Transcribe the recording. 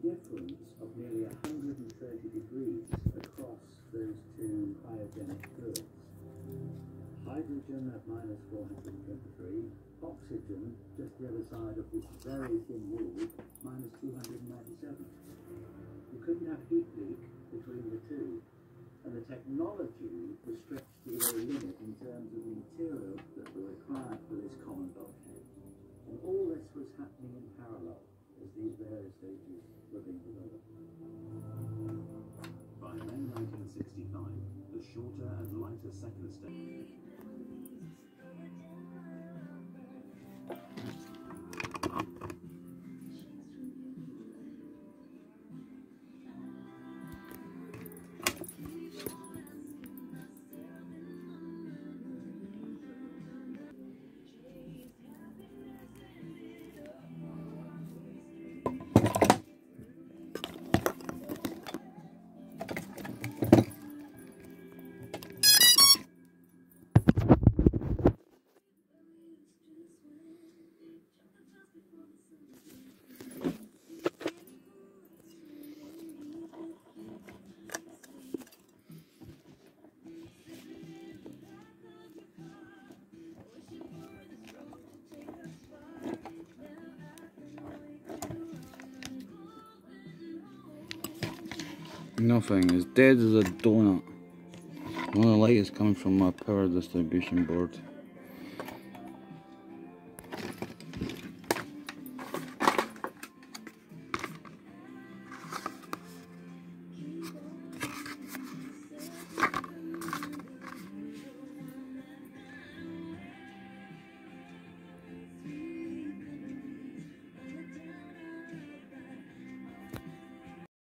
difference of nearly 130 degrees across those two cryogenic goods. Hydrogen at minus 423, oxygen just the other side of this very thin wall, minus 297. You couldn't have heat leak between the two, and the technology was stretched to the very limit in terms of the materials that were required for this common bulkhead. And all this was happening in parallel as these various stages were being developed. By May 1965, the shorter and lighter second stage. Nothing, as dead as a donut. No light is coming from my power distribution board.